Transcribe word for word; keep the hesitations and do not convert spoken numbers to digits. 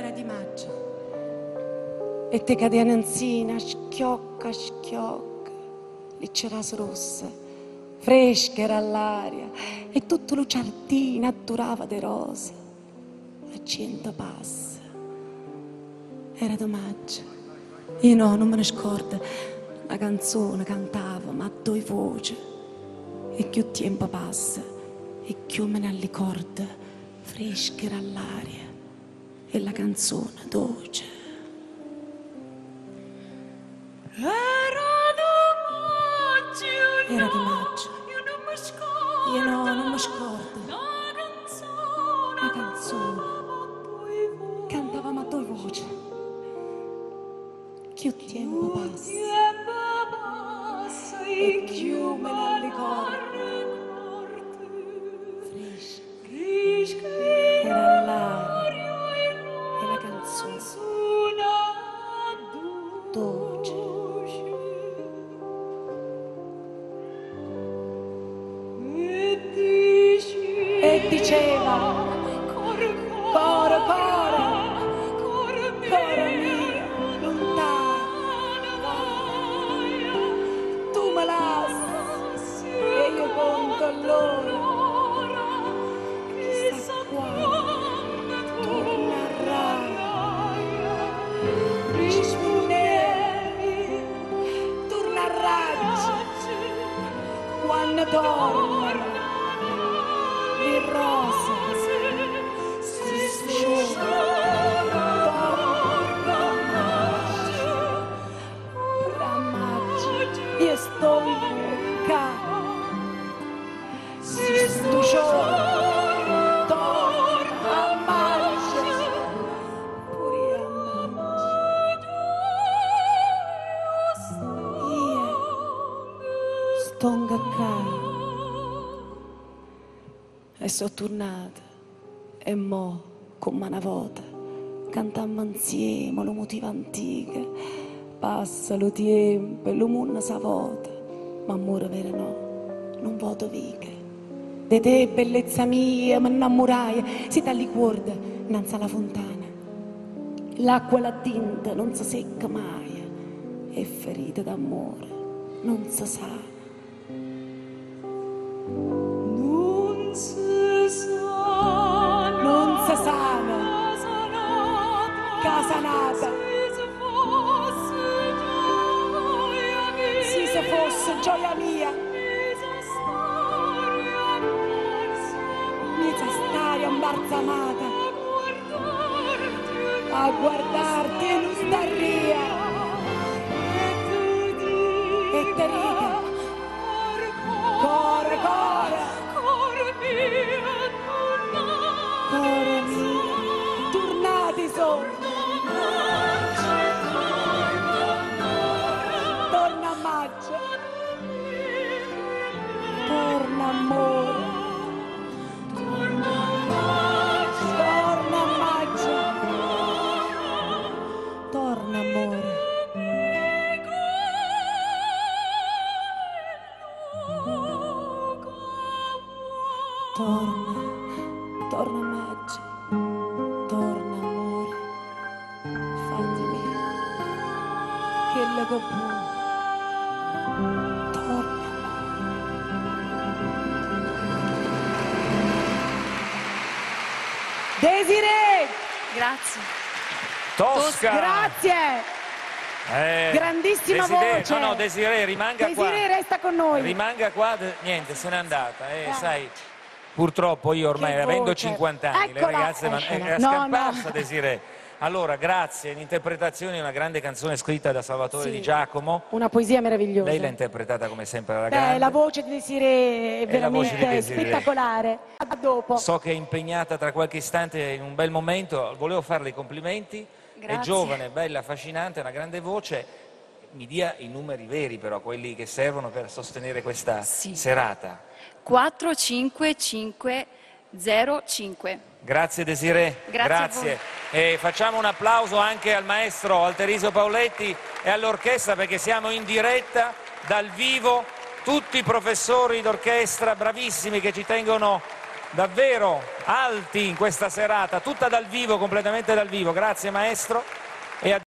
era di maggio e te cadeva inzina, schiocca, schiocca, lì c'era la rossa, fresca era l'aria e tutto lo giardino adorava de rose. A cento passa, era di maggio. Io no, non me ne scordo, la canzone cantava, ma a due voci. E più tempo passa, e più me ne ricordo, fresca era l'aria e la canzone dolce. Era di maggio, Era di maggio. io non mi scordo. Io no, non mi scordo. La canzone, La canzone poi voi. cantavamo a due voci. Più tempo passa Tempo passa e e più me ne ricordo, ricordo. fresca Fresca era l'aria e e la canzone suona dolce. E dice- E diceva, Cor, coro, coro, cor mio, coro mio, lontano, vai, tu me lasci e io conto l'ora. Chissà quando tornerai, rispondevi, tornerai quando tornano le rose si sciolgono. Io sto qua, si sto giorno torna a maggio, pure io a maggio. Io sto qua e sono tornata e mo come una volta cantammo insieme lo motivo antico. Passa lo tempo e lo mondo sa vota, ma amore vero no, non voto viche. De te bellezza mia, mi innamorai, si tagli cuorda innanzi alla fontana. L'acqua la tinta non si secca mai, e ferite d'amore non si sa. non si sa, Non si sana, casa nata, casa nata, se se fosse gioia mia, se se fosse gioia mia, mi sa stare a mi sa stare imbalsamata guardarti, a guardarti e non starria e te riga, core, core, Core mio, core mio, tornati sono, torna a maggio, torna amore, torna a maggio, torna amore. Torna, torna maggio, torna amore, fatti mio, che la che può, torna. Desiree, Grazie. Tosca! grazie, Eh, grandissima Desiree- voce. No, no, Desiree, rimanga Desiree qua. resta con noi. Rimanga qua, de- niente, se n'è andata. Eh, Eh. sai, purtroppo io ormai, Che avendo voce. cinquanta anni, le Eccola, ragazze vanno... eccola. È, è No, scomparsa, no. Desiree. Allora, grazie. L'interpretazione di una grande canzone scritta da Salvatore Sì. Di Giacomo. Una poesia meravigliosa. Lei l'ha interpretata come sempre alla Beh, grande. la voce di Desiree è E la voce di veramente Desiree. spettacolare. A dopo. So che è impegnata tra qualche istante in un bel momento. Volevo farle i complimenti. È Grazie. giovane, bella, affascinante, una grande voce. Mi dia i numeri veri però, quelli che servono per sostenere questa Sì. serata. quattro cinque cinque zero cinque. Grazie Desiree, Grazie a E facciamo un applauso anche al maestro Alterisio Pauletti e all'orchestra perché siamo in diretta dal vivo, tutti i professori d'orchestra bravissimi che ci tengono davvero alti in questa serata, tutta dal vivo, completamente dal vivo. Grazie maestro. E a